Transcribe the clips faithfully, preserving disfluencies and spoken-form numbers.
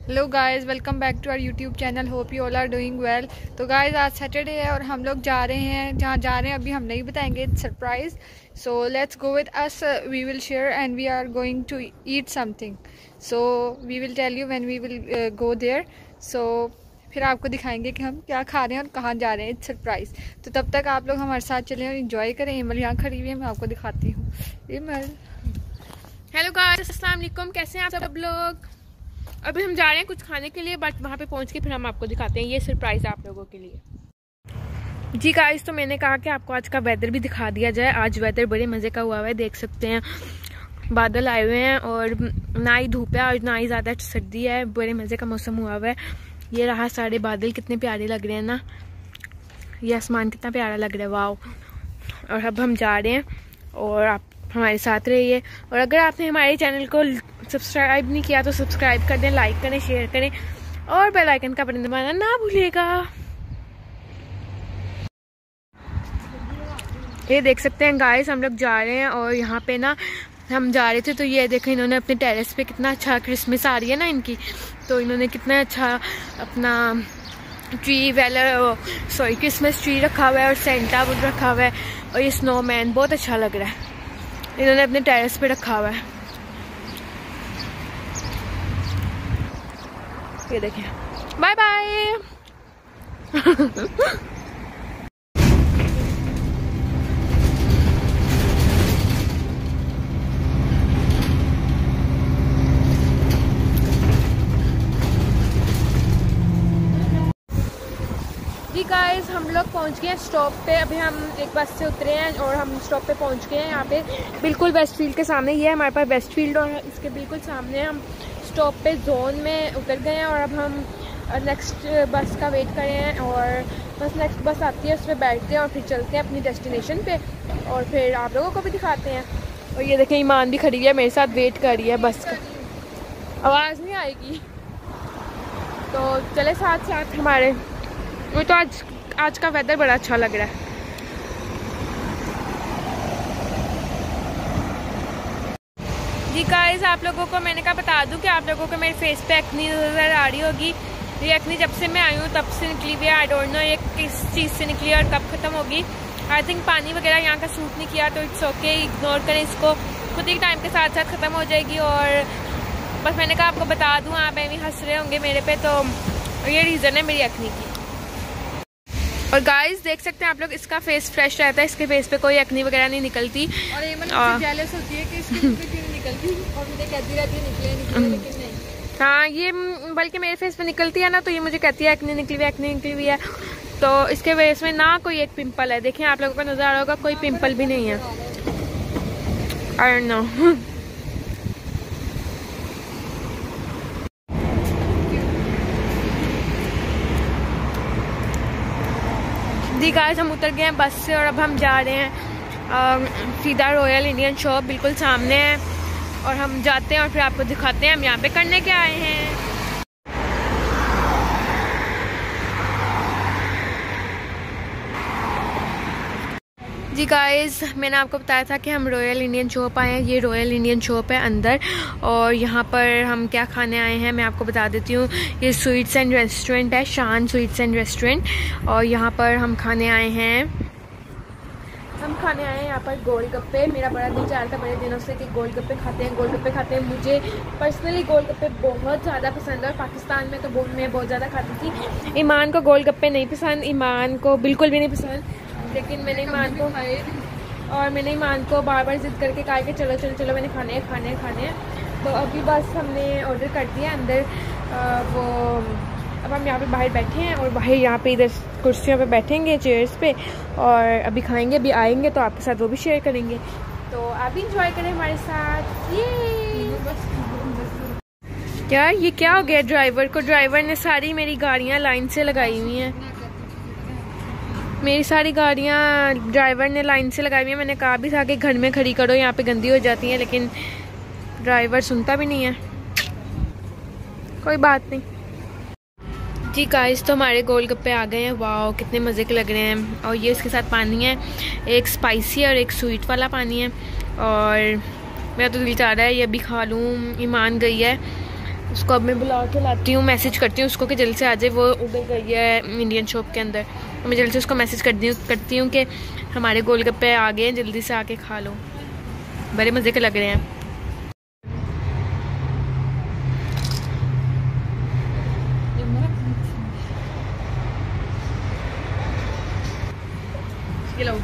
Hello guys, welcome back to our YouTube channel. Hope you all are doing well. तो guys, आज Saturday है और हम लोग जा रहे हैं। जहाँ जा रहे हैं अभी हम नहीं बताएंगे, surprise. So let's go with us, we will share and we are going to eat something. So we will tell you when we will go there. So फिर आपको दिखाएंगे कि हम क्या खा रहे हैं और कहाँ जा रहे हैं, सरप्राइज। तो तब तक आप लोग हमारे साथ चलें और इंजॉय करें। इमल यहाँ खड़ी हुई है, मैं आपको दिखाती हूँ। इमल, हेलो गाइस, अस्सलाम वालेकुम। कैसे हैं आप सब लोग? अभी हम जा रहे हैं कुछ खाने के लिए, बट वहाँ पे पहुँच के फिर हम आपको दिखाते हैं। ये सरप्राइज है आप लोगों के लिए। जी गाइस, तो मैंने कहा कि आपको आज का वेदर भी दिखा दिया जाए। आज वेदर बड़े मज़े का हुआ हुआ है, देख सकते हैं बादल आए हुए हैं और ना ही धूप है और ना ही ज़्यादा सर्दी है। बड़े मज़े का मौसम हुआ हुआ है। ये रहा सारे बादल, कितने प्यारे लग रहे हैं ना। ये आसमान कितना प्यारा लग रहा है, वाह। और अब हम जा रहे हैं और आप हमारे साथ रहिए। और अगर आपने हमारे चैनल को सब्सक्राइब नहीं किया तो सब्सक्राइब कर दें, लाइक करें, शेयर करें और बेल आइकन का बटन दबाना ना भूलिएगा। ये देख सकते हैं गाइस, हम लोग जा रहे हैं और यहाँ पे ना हम जा रहे थे तो ये देखें, इन्होंने अपने टेरेस पे कितना अच्छा, क्रिसमस आ रही है ना इनकी, तो इन्होंने कितना अच्छा अपना ट्री वेलर सॉरी क्रिसमस ट्री रखा हुआ है और सेंटा वुड रखा हुआ है और ये स्नोमैन बहुत अच्छा लग रहा है। इन्होंने अपने टेरेस पे रखा हुआ है। ये देखें, बाय बाय। जी गाइस, हम लोग पहुंच गए हैं स्टॉप पे। अभी हम एक बस से उतरे हैं और हम स्टॉप पे पहुंच गए हैं। यहाँ पे बिल्कुल वेस्टफील्ड के सामने, ये है हमारे पास वेस्टफील्ड और इसके बिल्कुल सामने हम स्टॉप पे जोन में उतर गए हैं और अब हम नेक्स्ट बस का वेट कर रहे हैं। और बस नेक्स्ट बस आती है, उस पर बैठते हैं और फिर चलते हैं अपनी डेस्टिनेशन पे और फिर आप लोगों को भी दिखाते हैं। और ये देखें, ईमान भी खड़ी है मेरे साथ, वेट कर रही है बस का। आवाज़ नहीं आएगी तो चले साथ साथ हमारे। वो तो आज आज का वेदर बड़ा अच्छा लग रहा है। जी गाइस, आप लोगों को मैंने कहा बता दूं कि आप लोगों को मेरे फेस पे एक्नी नज़र आ रही होगी। ये एक्नी जब से मैं आई हूँ तब से निकली हुई है। आई डोंट नो ये किस चीज़ से निकली है और कब ख़त्म होगी। आई थिंक पानी वगैरह यहाँ का सूट नहीं किया, तो इट्स ओके, इग्नोर करें इसको, खुद ही टाइम के साथ साथ ख़त्म हो जाएगी। और बस मैंने कहा आपको बता दूँ, आप भी हंस रहे होंगे मेरे पे, तो ये रीज़न है मेरी एक्नी की। और गाइस देख सकते हैं आप लोग, इसका फेस फ्रेश रहता है, इसके फेस पे कोई एक्नी वगैरह नहीं निकलती। और ये मतलब जेलस होती है कि इसकी क्यों नहीं निकलती और मुझे कहती रहती है निकले निकले, लेकिन नहीं। हाँ, ये बल्कि मेरे फेस पे निकलती है ना, तो ये मुझे कहती है एक्नी निकली हुई एक्नी निकली हुई है। तो इसके फेस में ना कोई एक पिंपल है, देखें आप लोगों को नजर आ रहा होगा, कोई पिंपल भी नहीं है। I don't know. जी गाइस, हम उतर गए हैं बस से और अब हम जा रहे हैं सीधा रॉयल इंडियन शॉप, बिल्कुल सामने है। और हम जाते हैं और फिर आपको दिखाते हैं हम यहाँ पे करने क्या आए हैं। जी गाइस, मैंने आपको बताया था कि हम रॉयल इंडियन शॉप आए हैं। ये रॉयल इंडियन शॉप है अंदर, और यहाँ पर हम क्या खाने आए हैं मैं आपको बता देती हूँ। ये स्वीट्स एंड रेस्टोरेंट है, शान स्वीट्स एंड रेस्टोरेंट, और यहाँ पर हम खाने आए हैं हम खाने आए हैं यहाँ पर गोलगप्पे। मेरा बड़ा दिल चाह रहा था बड़े दिनों से कि गोलगप्पे खाते हैं गोलगप्पे खाते हैं मुझे पर्सनली गोलगप्पे बहुत ज़्यादा पसंद है और पाकिस्तान में तो मैं बहुत ज़्यादा खाती थी। ईमान को गोलगप्पे नहीं पसंद, ईमान को बिल्कुल भी नहीं पसंद, लेकिन मैंने ईमान को और मैंने ईमान को बार बार जिद करके कहा कि चलो चलो चलो मैंने खाने हैं खाने हैं खाने हैं। तो अभी बस हमने ऑर्डर कर दिया अंदर। आ, वो अब हम यहाँ पे बाहर बैठे हैं और बाहर यहाँ पे इधर कुर्सियों पे बैठेंगे, चेयर्स पे, और अभी खाएंगे, अभी आएंगे तो आपके साथ वो भी शेयर करेंगे। तो आप भी इंजॉय करें हमारे साथ। ये क्या ये क्या हो गया ड्राइवर को? ड्राइवर ने सारी मेरी गाड़ियाँ लाइन से लगाई हुई हैं। मेरी सारी गाड़ियाँ ड्राइवर ने लाइन से लगाई हुई है। मैंने कहा भी था कि घर में खड़ी करो, यहाँ पे गंदी हो जाती हैं, लेकिन ड्राइवर सुनता भी नहीं है। कोई बात नहीं। जी गाइस, तो हमारे गोलगप्पे आ गए हैं। वाह, कितने मज़े के लग रहे हैं। और ये इसके साथ पानी है, एक स्पाइसी और एक स्वीट वाला पानी है। और मेरा तो दिल चाह रहा है ये भी खा लूँ। ईमान गई है उसको अब मैं बुला के लाती हूँ, मैसेज करती हूँ उसको कि जल्दी से आ जाए। वो उधर गई है इंडियन शॉप के अंदर, तो मैं जल्दी से उसको मैसेज करती हूँ करती हूँ कि हमारे गोलगप्पे आ गए हैं, जल्दी से आके खा लो, बड़े मज़े के लग रहे हैं। ये लो,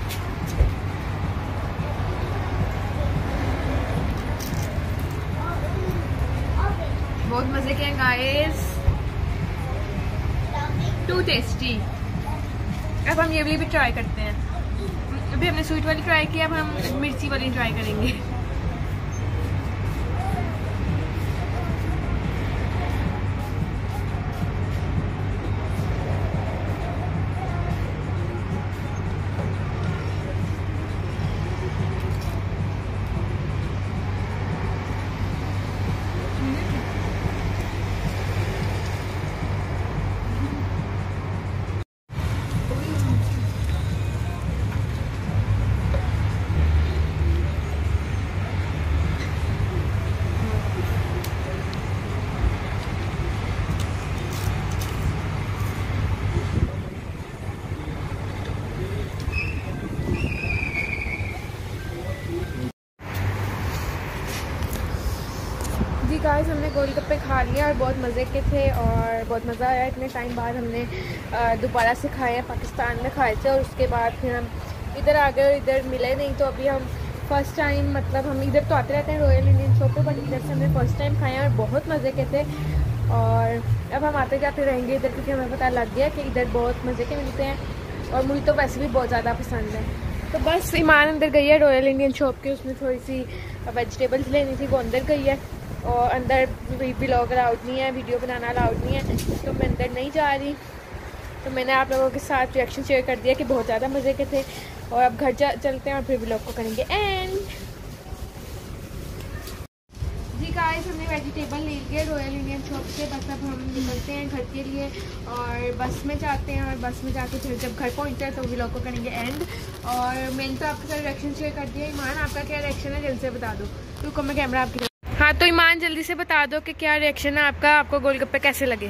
बहुत मज़े के हैं गाइस, टू टेस्टी। अब हम ये वाली भी ट्राई करते हैं। अभी हमने स्वीट वाली ट्राई की, अब हम मिर्ची वाली ट्राई करेंगे। जी गाइस, हमने गोलगप्पे खा लिया और बहुत मज़े के थे और बहुत मज़ा आया। इतने टाइम बाद हमने दोबारा से खाए हैं, पाकिस्तान में खाए थे और उसके बाद फिर हम इधर आ गए और इधर मिले नहीं, तो अभी हम फ़र्स्ट टाइम, मतलब हम इधर तो आते रहते हैं रॉयल इंडियन शॉप पे, बट इधर से हमने फ़र्स्ट टाइम खाए हैं और बहुत मज़े के थे। और अब हम आते जाते रहेंगे इधर, क्योंकि हमें पता लग गया कि इधर बहुत मज़े के मिलते हैं और मुझे तो वैसे भी बहुत ज़्यादा पसंद है। तो बस ईमान अंदर गई है रॉयल इंडियन शॉप के, उसने थोड़ी सी वेजिटेबल्स लेनी थी, वो अंदर गई है और अंदर व्लॉग अलाउड नहीं है, वीडियो बनाना अलाउड नहीं है, तो मैं अंदर नहीं जा रही। तो मैंने आप लोगों के साथ रिएक्शन शेयर कर दिया कि बहुत ज़्यादा मज़े के थे और अब घर चलते हैं और फिर व्लॉग को करेंगे एंड। जी गाइस, हमने वेजिटेबल ले लिए रॉयल इंडियन शॉप से, बस अब हम निकलते हैं घर के लिए और बस में जाते हैं और बस में जाके फिर जब घर पहुँचते हैं तो व्लॉग को करेंगे एंड। और मैंने तो आपके साथ रिएक्शन शेयर कर दिया। ईमान, आपका क्या रिएक्शन है, जल्दी से बता दो। रुको मैं कैमरा आपकी। हाँ तो ईमान, जल्दी से बता दो कि क्या रिएक्शन है आपका, आपको गोलगप्पे कैसे लगे।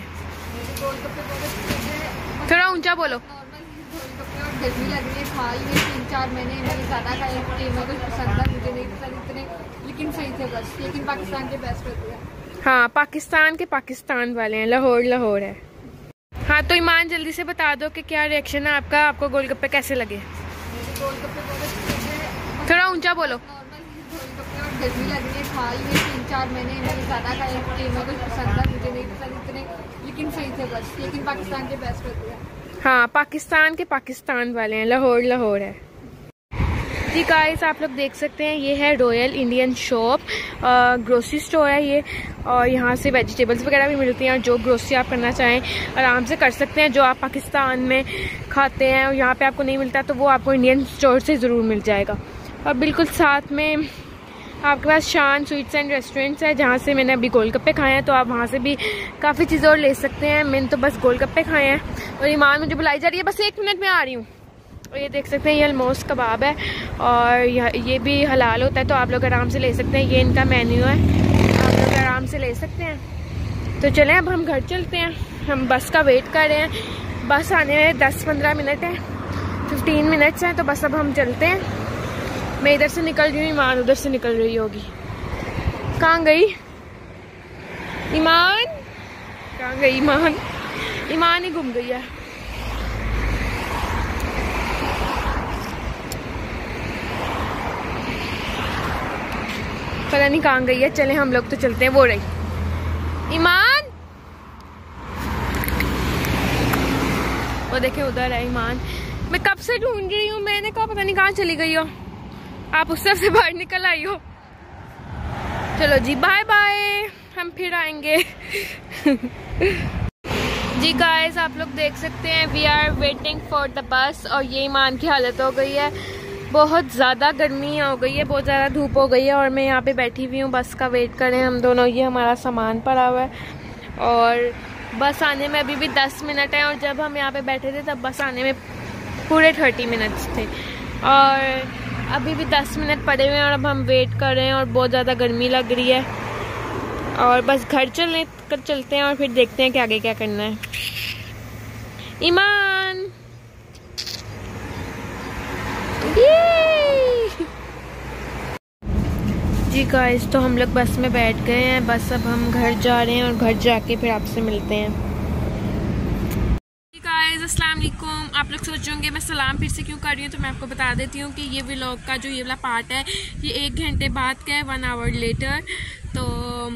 थोड़ा ऊंचा बोलो। गर्मी लग रही है, खा लिए तीन चार महीने, मैंने ज़्यादा खाए क्योंकि मैं कुछ पसंद है, मुझे नहीं पसंद इतने, लेकिन सही थे बस। लेकिन पाकिस्तान के बेस्ट होते हैं। हाँ, पाकिस्तान के पाकिस्तान वाले हैं, लाहौर लाहौर है। हाँ तो ईमान, जल्दी से बता दो कि क्या रिएक्शन है आपका, आपको गोलगप्पे कैसे लगे। थोड़ा ऊंचा बोलो। गर्मी लग रही है, खा लिए तीन चार महीने, मैंने ज़्यादा खाए क्योंकि मैं कुछ पसंद है, मुझे नहीं पसंद इतने, लेकिन सही थे बस। लेकिन पाकिस्तान के बेस्ट होते हैं। हाँ, पाकिस्तान के पाकिस्तान वाले हैं, लाहौर लाहौर है। जी गाइस, आप लोग देख सकते हैं ये है royal Indian shop, grocery store है ये, और यहाँ से वेजिटेबल्स वगैरह भी मिलती हैं और जो ग्रोसरी आप करना चाहें आराम से कर सकते हैं। जो आप पाकिस्तान में खाते हैं और यहाँ पे आपको नहीं मिलता तो वो आपको इंडियन स्टोर से ज़रूर मिल जाएगा। और बिल्कुल साथ में आपके पास शान स्वीट्स एंड रेस्टोरेंट्स है, जहाँ से मैंने अभी गोलगप्पे खाए हैं, तो आप वहाँ से भी काफ़ी चीज़ें और ले सकते हैं। मैंने तो बस गोलगप्पे खाए हैं और ईमान मुझे बुलाई जा रही है, बस एक मिनट में आ रही हूँ। और ये देख सकते हैं ये अलमोस्ट कबाब है और ये भी हलाल होता है, तो आप लोग आराम से ले सकते हैं। ये इनका मेन्यू है, आप लोग आराम से ले सकते हैं। तो चलें अब हम घर चलते हैं, हम बस का वेट कर रहे हैं। बस आने में दस पंद्रह मिनट है, फिफ्टीन मिनट्स हैं, तो बस अब हम चलते हैं। मैं इधर से निकल रही हूँ, ईमान उधर से निकल रही होगी। कहाँ गई ईमान, कहाँ गई ईमान? ईमान ही घूम गई है। पता नहीं कहाँ गई है, चले हम लोग तो चलते हैं। वो रही ईमान, वो देखे उधर है ईमान। मैं कब से ढूंढ रही हूँ, मैंने कहा पता नहीं कहाँ चली गई हो, आप उस तरफ से बाहर निकल आई हो। चलो जी, बाय बाय, हम फिर आएंगे। जी गाइस, आप लोग देख सकते हैं we are waiting for the bus और ये ईमान की हालत हो गई है, बहुत ज़्यादा गर्मी हो गई है, बहुत ज़्यादा धूप हो गई है और मैं यहाँ पे बैठी हुई हूँ, बस का वेट कर रहे हैं हम दोनों। ये हमारा सामान पड़ा हुआ है और बस आने में अभी भी दस मिनट है और जब हम यहाँ पे बैठे थे तब बस आने में पूरे थर्टी मिनट्स थे और अभी भी दस मिनट पड़े हुए हैं और अब हम वेट कर रहे हैं और बहुत ज़्यादा गर्मी लग रही है। और बस घर चलने कर चलते हैं और फिर देखते हैं कि आगे क्या करना है। ईमान जी गाइस, तो हम लोग बस में बैठ गए हैं। बस अब हम घर जा रहे हैं और घर जाके फिर आपसे मिलते हैं। गाइस अस्सलाम वालेकुम। आप लोग सोच रहे होंगे मैं सलाम फिर से क्यों कर रही हूँ, तो मैं आपको बता देती हूँ कि ये व्लॉग का जो ये वाला पार्ट है ये एक घंटे बाद का है, वन आवर लेटर। तो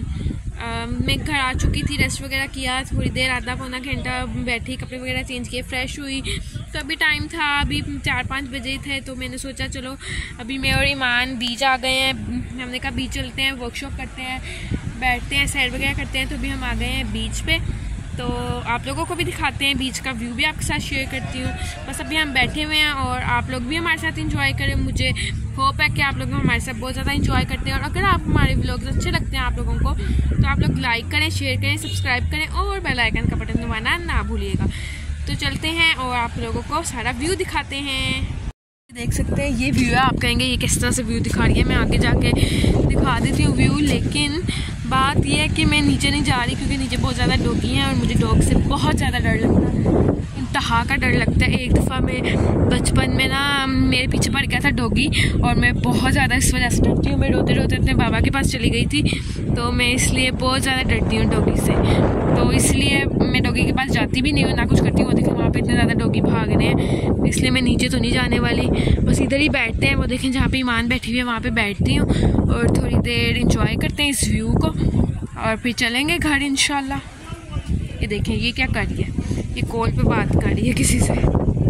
आ, मैं घर आ चुकी थी, रेस्ट वगैरह किया, थोड़ी देर आधा पौना घंटा बैठी, कपड़े वगैरह चेंज किए, फ्रेश हुई। तो अभी टाइम था, अभी चार पाँच बजे थे, तो मैंने सोचा चलो अभी मैं और ईमान बीच आ गए हैं। हमने कहा बीच चलते हैं, वर्कशॉप करते हैं, बैठते हैं, सैर वगैरह करते हैं। तो अभी हम आ गए हैं बीच पे, तो आप लोगों को भी दिखाते हैं, बीच का व्यू भी आपके साथ शेयर करती हूँ। बस अभी हम बैठे हुए हैं और आप लोग भी हमारे साथ एंजॉय करें। मुझे होप है कि आप लोग हमारे साथ बहुत ज़्यादा एंजॉय करते हैं, और अगर आप हमारे व्लॉग्स अच्छे लगते हैं आप लोगों को, तो आप लोग लाइक करें, शेयर करें, सब्सक्राइब करें और बेल आइकन का बटन दबाना ना भूलिएगा। तो चलते हैं और आप लोगों को सारा व्यू दिखाते हैं। देख सकते हैं ये व्यू है। आप कहेंगे ये किस तरह से व्यू दिखा रही है, मैं आगे जाके दिखा देती हूँ व्यू। लेकिन बात यह है कि मैं नीचे नहीं जा रही क्योंकि नीचे बहुत ज़्यादा डॉगी हैं और मुझे डॉग से बहुत ज़्यादा डर लगता है, इंतहा का डर लगता है। एक दफ़ा मैं बचपन में ना मेरे पीछे पड़ गया था डॉगी और मैं बहुत ज़्यादा इस वजह से डरती हूँ। मैं रोते रोते अपने बाबा के पास चली गई थी, तो मैं इसलिए बहुत ज़्यादा डरती हूँ डॉगी से। तो इसलिए मैं डॉगी के पास जाती भी नहीं हूँ, ना कुछ करती हूँ। वो देखें वहाँ पे इतने ज़्यादा डॉगी भाग रहे हैं, इसलिए मैं नीचे तो नहीं जाने वाली, बस इधर ही बैठते हैं। वो देखें जहाँ पे ईमान बैठी हुई है वहाँ पे बैठती हूँ और थोड़ी देर इंजॉय करते हैं इस व्यू को और फिर चलेंगे घर इंशाल्लाह। ये देखें ये क्या कर रही है, ये कॉल पे बात कर रही है किसी से।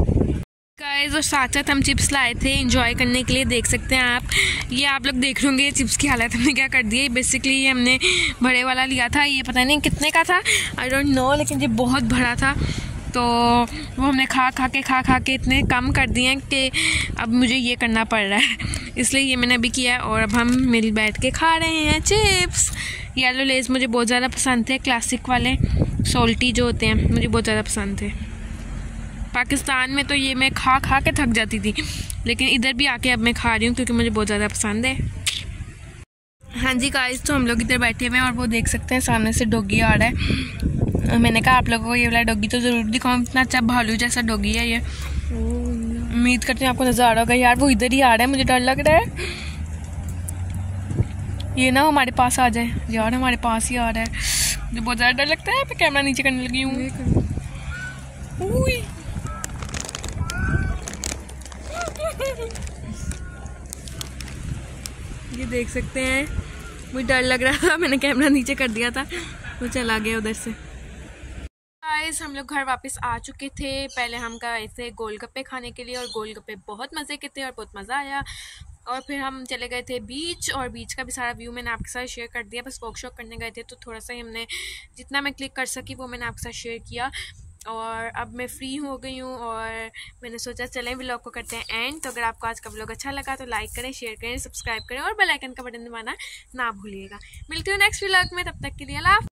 गाइस और साथ साथ हम चिप्स लाए थे एंजॉय करने के लिए, देख सकते हैं आप। ये आप लोग देख रहे होंगे ये चिप्स की हालत हमने क्या कर दी है। बेसिकली ये हमने बड़े वाला लिया था, ये पता नहीं कितने का था, आई डोंट नो, लेकिन ये बहुत बड़ा था। तो वो हमने खा खा के खा खा के इतने कम कर दिए हैं कि अब मुझे ये करना पड़ रहा है, इसलिए ये मैंने अभी किया है। और अब हम मिल बैठ के खा रहे हैं चिप्स। येलो लेज़ मुझे बहुत ज़्यादा पसंद थे, क्लासिक वाले सॉल्टी जो होते हैं मुझे बहुत ज़्यादा पसंद थे। पाकिस्तान में तो ये मैं खा खा के थक जाती थी, लेकिन इधर भी आके अब मैं खा रही हूँ क्योंकि मुझे बहुत ज़्यादा पसंद है। हाँ जी गाइस, तो हम लोग इधर बैठे हुए हैं और वो देख सकते हैं सामने से डॉगी आ रहा है। मैंने कहा आप लोगों को ये वाला डॉगी तो ज़रूर दिखाऊँ, इतना अच्छा भालू जैसा डॉगी है ये। उम्मीद करते हैं आपको नज़र आ रहा होगा। यार वो इधर ही आ रहा है, मुझे डर लग रहा है ये ना हमारे पास आ जाए। यार हमारे पास ही आ रहा है, मुझे बहुत ज़्यादा डर लगता है। मैं कैमरा नीचे करने लगी हूँ। ये देख सकते हैं, मुझे डर लग रहा था, मैंने कैमरा नीचे कर दिया था, वो चला गया उधर से। गाइस हम लोग घर वापस आ चुके थे। पहले हम गए थे गोलगप्पे खाने के लिए और गोलगप्पे बहुत मज़े के थे और बहुत मज़ा आया। और फिर हम चले गए थे बीच, और बीच का भी सारा व्यू मैंने आपके साथ शेयर कर दिया। बस वर्कशॉप करने गए थे तो थोड़ा सा ही हमने जितना मैं क्लिक कर सकी वो मैंने आपके साथ शेयर किया। और अब मैं फ्री हो गई हूँ और मैंने सोचा चलें व्लॉग को करते हैं एंड। तो अगर आपको आज का व्लॉग अच्छा लगा तो लाइक करें, शेयर करें, सब्सक्राइब करें और बेल आइकन का बटन दबाना ना भूलिएगा। मिलती हूँ नेक्स्ट व्लॉग में, तब तक के लिए अल्लाह।